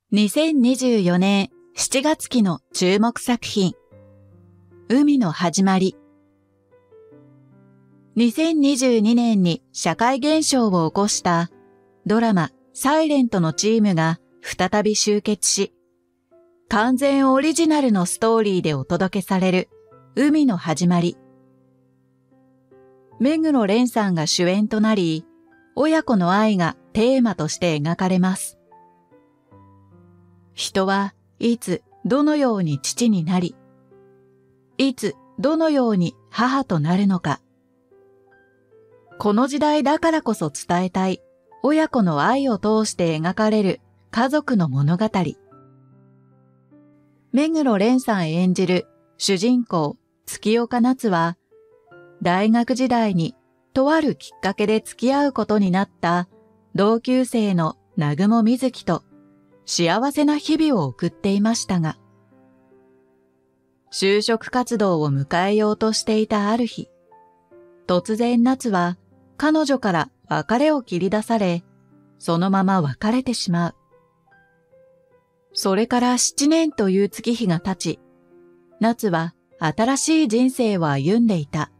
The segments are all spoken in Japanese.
2024年7月期の注目作品、海の始まり。2022年に社会現象を起こしたドラマサイレントのチームが再び集結し、完全オリジナルのストーリーでお届けされる海の始まり。目黒蓮さんが主演となり、親子の愛がテーマとして描かれます。人はいつどのように父になり、いつどのように母となるのか。この時代だからこそ伝えたい親子の愛を通して描かれる家族の物語。目黒蓮さん演じる主人公月岡夏は、大学時代にとあるきっかけで付き合うことになった同級生の南雲瑞希と幸せな日々を送っていましたが、就職活動を迎えようとしていたある日、突然夏は彼女から別れを切り出され、そのまま別れてしまう。それから7年という月日が経ち、夏は新しい人生を歩んでいた。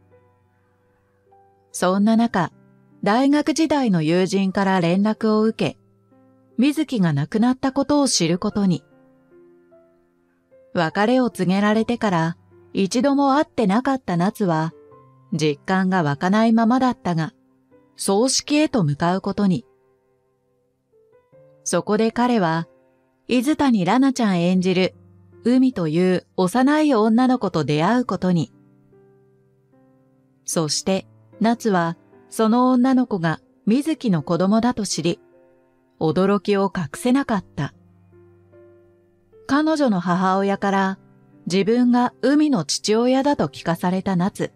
そんな中、大学時代の友人から連絡を受け、瑞希が亡くなったことを知ることに。別れを告げられてから一度も会ってなかった夏は、実感が湧かないままだったが、葬式へと向かうことに。そこで彼は、伊豆谷らなちゃん演じる海という幼い女の子と出会うことに。そして夏はその女の子が瑞希の子供だと知り、驚きを隠せなかった。彼女の母親から自分が海の父親だと聞かされた夏。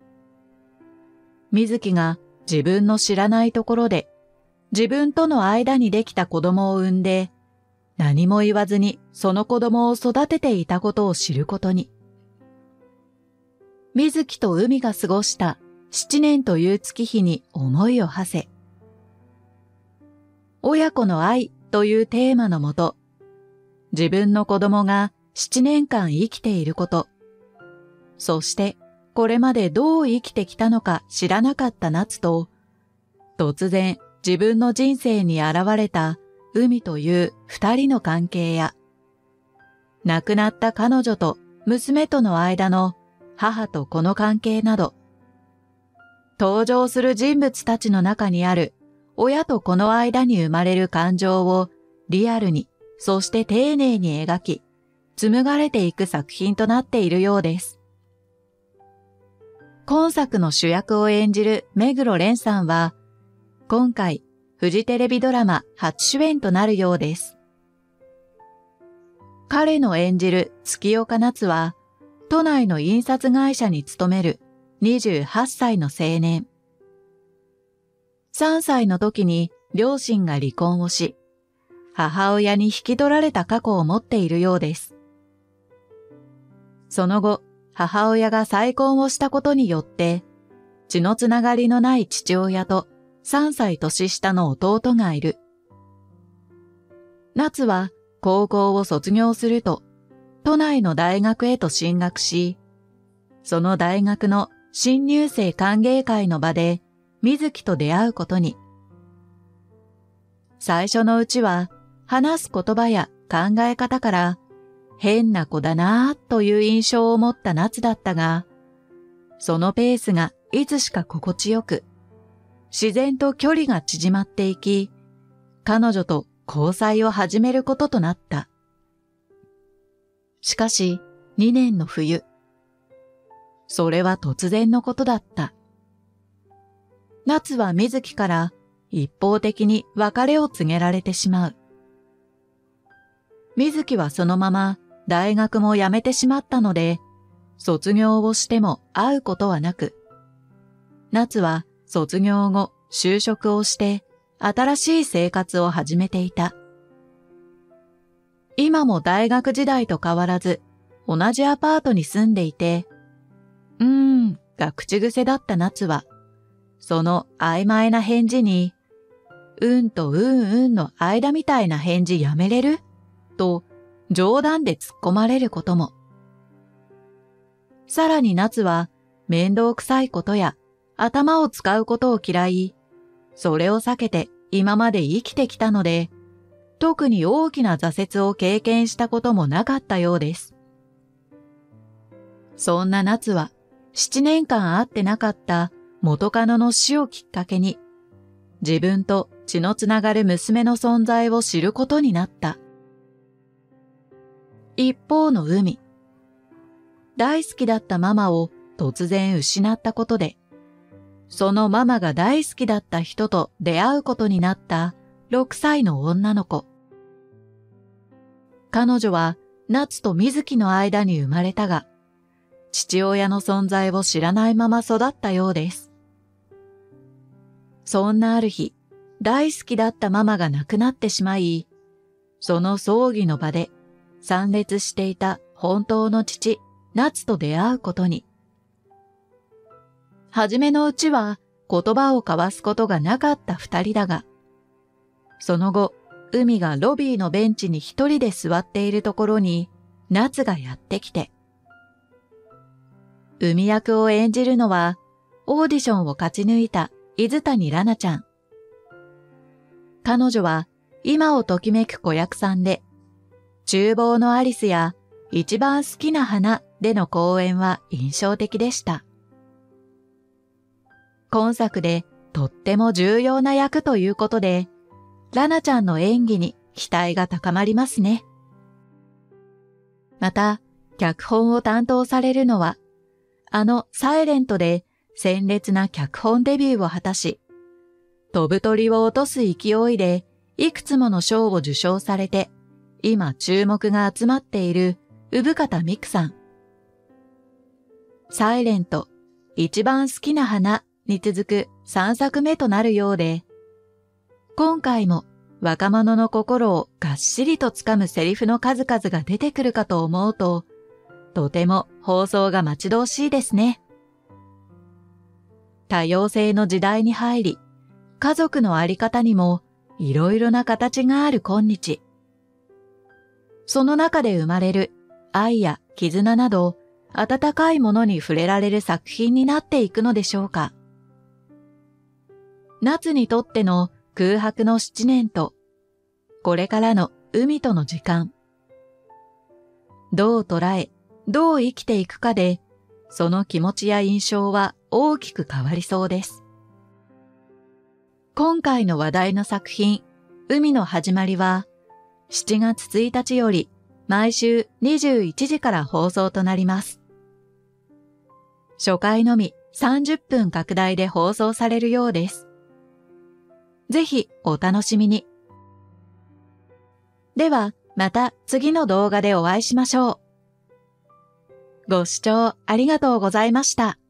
瑞希が自分の知らないところで自分との間にできた子供を産んで、何も言わずにその子供を育てていたことを知ることに。瑞希と海が過ごした7年という月日に思いを馳せ、親子の愛というテーマのもと、自分の子供が7年間生きていること、そしてこれまでどう生きてきたのか知らなかった夏と、突然自分の人生に現れた海という二人の関係や、亡くなった彼女と娘との間の母と子の関係など、登場する人物たちの中にある親と子の間に生まれる感情をリアルに、そして丁寧に描き、紡がれていく作品となっているようです。今作の主役を演じる目黒蓮さんは、今回、フジテレビドラマ初主演となるようです。彼の演じる月岡夏は、都内の印刷会社に勤める28歳の青年。3歳の時に両親が離婚をし、母親に引き取られた過去を持っているようです。その後、母親が再婚をしたことによって、血のつながりのない父親と3歳年下の弟がいる。夏は高校を卒業すると、都内の大学へと進学し、その大学の新入生歓迎会の場で、瑞希と出会うことに。最初のうちは話す言葉や考え方から変な子だなぁという印象を持った夏だったが、そのペースがいつしか心地よく、自然と距離が縮まっていき、彼女と交際を始めることとなった。しかし2年の冬、それは突然のことだった。夏は瑞希から一方的に別れを告げられてしまう。瑞希はそのまま大学も辞めてしまったので、卒業をしても会うことはなく、夏は卒業後就職をして新しい生活を始めていた。今も大学時代と変わらず同じアパートに住んでいて、が口癖だった夏は、その曖昧な返事に、との間みたいな返事やめれると冗談で突っ込まれることも。さらに夏は面倒くさいことや頭を使うことを嫌い、それを避けて今まで生きてきたので、特に大きな挫折を経験したこともなかったようです。そんな夏は7年間会ってなかった元カノの死をきっかけに、自分と血のつながる娘の存在を知ることになった。一方の海。大好きだったママを突然失ったことで、そのママが大好きだった人と出会うことになった6歳の女の子。彼女は夏と水木の間に生まれたが、父親の存在を知らないまま育ったようです。そんなある日、大好きだったママが亡くなってしまい、その葬儀の場で参列していた本当の父、夏と出会うことに。はじめのうちは言葉を交わすことがなかった二人だが、その後、海がロビーのベンチに一人で座っているところに、夏がやってきて、海役を演じるのは、オーディションを勝ち抜いた伊豆谷らなちゃん。彼女は今をときめく子役さんで、厨房のアリスや一番好きな花での公演は印象的でした。今作でとっても重要な役ということで、ラナちゃんの演技に期待が高まりますね。また、脚本を担当されるのは、サイレントで鮮烈な脚本デビューを果たし、飛ぶ鳥を落とす勢いでいくつもの賞を受賞されて、今注目が集まっている産方美久さん。サイレント、一番好きな花に続く3作目となるようで、今回も若者の心をがっしりとつかむセリフの数々が出てくるかと思うと、とても放送が待ち遠しいですね。多様性の時代に入り、家族のあり方にもいろいろな形がある今日。その中で生まれる愛や絆など、温かいものに触れられる作品になっていくのでしょうか。夏にとっての空白の7年と、これからの海との時間。どう捉え、どう生きていくかで、その気持ちや印象は大きく変わりそうです。今回の話題の作品、海の始まりは、7月1日より毎週21時から放送となります。初回のみ30分拡大で放送されるようです。ぜひお楽しみに。ではまた次の動画でお会いしましょう。ご視聴ありがとうございました。